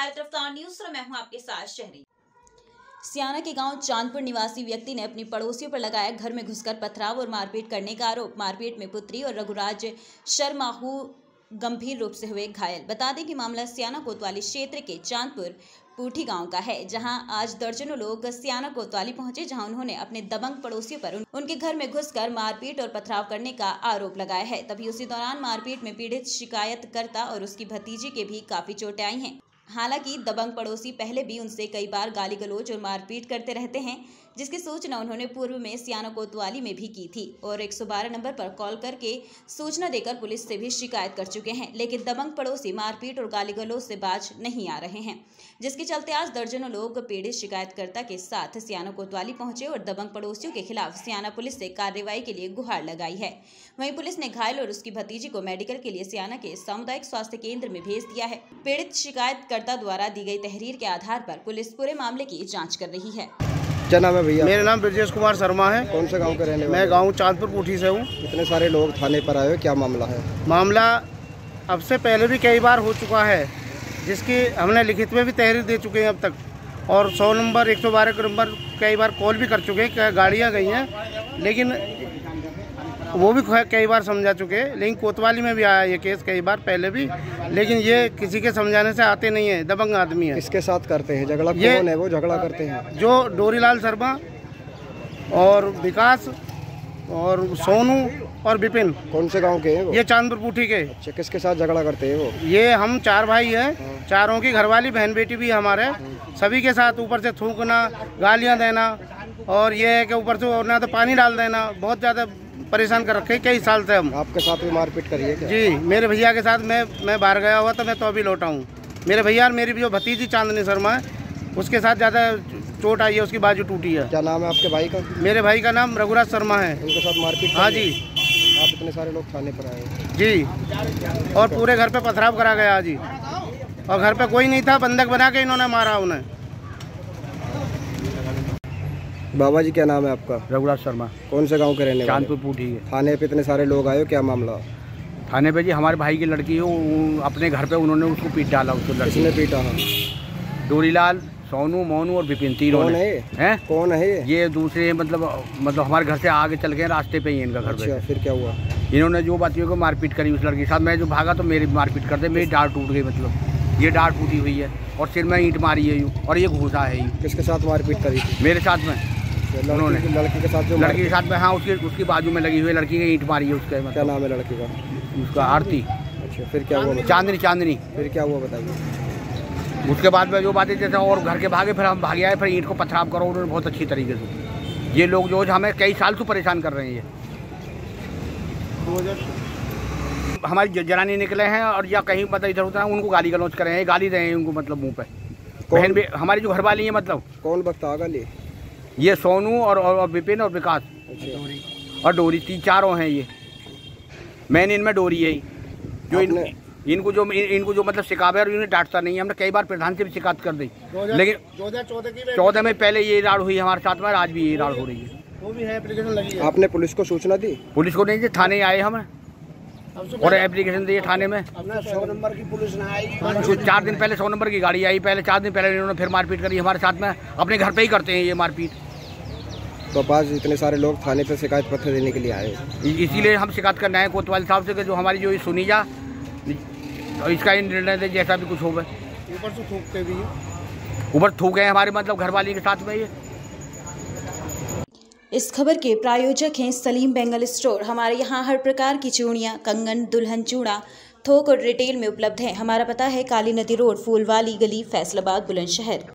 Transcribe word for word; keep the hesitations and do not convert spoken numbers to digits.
भारत रफ्तार न्यूज में मैं हूं आपके साथ शहरी। सियाना के गांव चांदपुर निवासी व्यक्ति ने अपनी पड़ोसियों पर लगाया घर में घुसकर पथराव और मारपीट करने का आरोप। मारपीट में पुत्री और रघुराज शर्माहू गंभीर रूप से हुए घायल। बता दें कि मामला सियाना कोतवाली क्षेत्र के चांदपुर पूठी गांव का है, जहां आज दर्जनों लोग सियाना कोतवाली पहुंचे, जहां उन्होंने अपने दबंग पड़ोसियों पर उन, उनके घर में घुसकर मारपीट और पथराव करने का आरोप लगाया है। तभी उसी दौरान मारपीट में पीड़ित शिकायतकर्ता और उसकी भतीजी के भी काफी चोटें आई हैं। हालांकि दबंग पड़ोसी पहले भी उनसे कई बार गाली गलौज और मारपीट करते रहते हैं, जिसकी सूचना उन्होंने पूर्व में सियाना कोतवाली में भी की थी और एक सौ बारह नंबर पर कॉल करके सूचना देकर पुलिस से भी शिकायत कर चुके हैं। लेकिन दबंग पड़ोसी मारपीट और गाली गलौज से बाज नहीं आ रहे हैं, जिसके चलते आज दर्जनों लोग पीड़ित शिकायतकर्ता के साथ सियाना कोतवाली पहुंचे और दबंग पड़ोसियों के खिलाफ सियाना पुलिस से कार्रवाई के लिए गुहार लगाई है। वहीं पुलिस ने घायल और उसकी भतीजी को मेडिकल के लिए सियाना के सामुदायिक स्वास्थ्य केंद्र में भेज दिया है। पीड़ित शिकायतकर्ता द्वारा दी गई तहरीर के आधार पर पुलिस पूरे मामले की जाँच कर रही है। क्या नाम है भैया? मेरा नाम ब्रजेश कुमार शर्मा है। कौन से गांव के रहने वाले? मैं गांव चांदपुर पूठी से हूँ। इतने सारे लोग थाने पर आए हो, क्या मामला है? मामला अब से पहले भी कई बार हो चुका है, जिसकी हमने लिखित में भी तहरीर दे चुके हैं अब तक, और सौ नंबर एक सौ बारह नंबर कई बार कॉल भी कर चुके हैं, गाड़ियाँ गई हैं, लेकिन वो भी कई बार समझा चुके हैं। लेकिन कोतवाली में भी आया ये केस कई बार पहले भी, लेकिन ये किसी के समझाने से आते नहीं है। दबंग आदमी है। इसके साथ करते हैं झगड़ा? कौन है वो झगड़ा करते हैं? जो डोरीलाल शर्मा और विकास और सोनू और विपिन। कौन से गांव के हैं वो? ये चांदपुर पूठी के। अच्छा, किसके साथ झगड़ा करते हैं वो? ये हम चार भाई हैं, चारों की घरवाली बहन बेटी भी हमारे, सभी के साथ ऊपर से थूकना, गालियां देना, और ये है कि ऊपर से ना तो पानी डाल देना। बहुत ज़्यादा परेशान कर रखे कई साल से हम। आपके साथ भी मारपीट करी है क्या? जी, मेरे भैया के साथ मैं मैं बाहर गया हुआ तो मैं तो अभी लौटा हूँ। मेरे भैया और मेरी जो भतीजी चांदनी शर्मा है, उसके साथ ज़्यादा चोट आई है, उसकी बाजू टूटी है। क्या नाम है आपके भाई का? मेरे भाई का नाम रघुराज शर्मा है। उनके साथ मारपीट? हाँ जी। आप इतने सारे लोग थाने पर आए जी, और पूरे घर पे पथराव करा गया जी, और घर पे कोई नहीं था, बंधक बना के इन्होंने मारा उन्हें। बाबा जी, क्या नाम है आपका? रघुराज शर्मा। कौन से गांव के रहने वाले? चांदपुर पूठी है। थाने पे इतने सारे लोग आए हो, क्या मामला? थाने पे जी हमारे भाई की लड़की हो, अपने घर पे उन्होंने उसको पीट डाला। उसको लड़की ने पीटा? डोरीलाल, सोनू, मोनू और विपिन, तीनों कौन है? हैं? कौन है ये? ये दूसरे मतलब मतलब हमारे घर से आगे चल गए, रास्ते पे ही इनका घर। अच्छा, फिर क्या हुआ? इन्होंने जो बातियों को मारपीट करी उस लड़की के साथ। मैं जो भागा तो मेरी मारपीट करते, मेरी डाँट टूट गई, मतलब ये डाँट टूटी हुई है, और सिर में ईंट मारी है यूँ, और ये घुसा है यूँ। किसके साथ मारपीट करी? मेरे साथ में। उन्होंने लड़की के साथ जो लड़की के साथ में, हाँ, उसकी उसकी बाजू में लगी हुई लड़की ने ईंट मारी है उसके। क्या नाम है लड़की का? उसका आरती। अच्छा, फिर क्या हुआ? चांदनी। चांदनी। फिर क्या हुआ बताइए। उसके बाद में जो बातें जैसे और घर के भागे, फिर हम भागे आए, फिर ईंट को पथराव करो उन्होंने बहुत अच्छी तरीके से। ये लोग जो हमें कई साल से परेशान कर रहे हैं। ये हमारी जनानी निकले हैं और या कहीं मतलब इधर उधर उनको गाली गलौज कर रहे हैं, गाली रहे हैं उनको, मतलब मुँह पे। बहन भी हमारी जो घरवाली है, मतलब कौन वक्त आ गाली? ये सोनू और, और विपिन और विकास। अच्छा। और डोरी, तीन चारों हैं ये। मैन इनमें डोरी है जो इन, इनको जो इनको जो मतलब शिकायत है, इन्हें डांटता नहीं है। हमने कई बार प्रधान से भी शिकायत कर दी, लेकिन चौदह में पहले ये राड़ हुई हमारे साथ में, आज भी ये राड़ हो रही है। वो भी है, एप्लीकेशन लगी है। आपने पुलिस को सूचना दी? पुलिस को नहीं दी, थाने आए हम और एप्लीकेशन दी थाने में। सौ नंबर की पुलिस ना आई। चार दिन पहले सौ नंबर की गाड़ी आई, पहले चार दिन पहले इन्होंने फिर मारपीट करी हमारे साथ में। अपने घर पे ही करते हैं ये मारपीट। तो आज इतने सारे लोग थाने पे शिकायत पत्र देने के लिए आए, इसीलिए हम शिकायत करना है कोतवाली साहब से कि जो हमारी जो ये सुनी जा, तो इसका निर्णय दे, जैसा भी कुछ हो। ऊपर से थूकते भी ऊपर थूक गए हमारे मतलब घरवाली के साथ में ये। इस खबर के प्रायोजक हैं सलीम बेंगल स्टोर। हमारे यहाँ हर प्रकार की चूड़ियाँ, कंगन, दुल्हन चूड़ा थोक और रिटेल में उपलब्ध है। हमारा पता है काली नदी रोड, फूलवाली गली, फैसलाबाद, बुलंदशहर।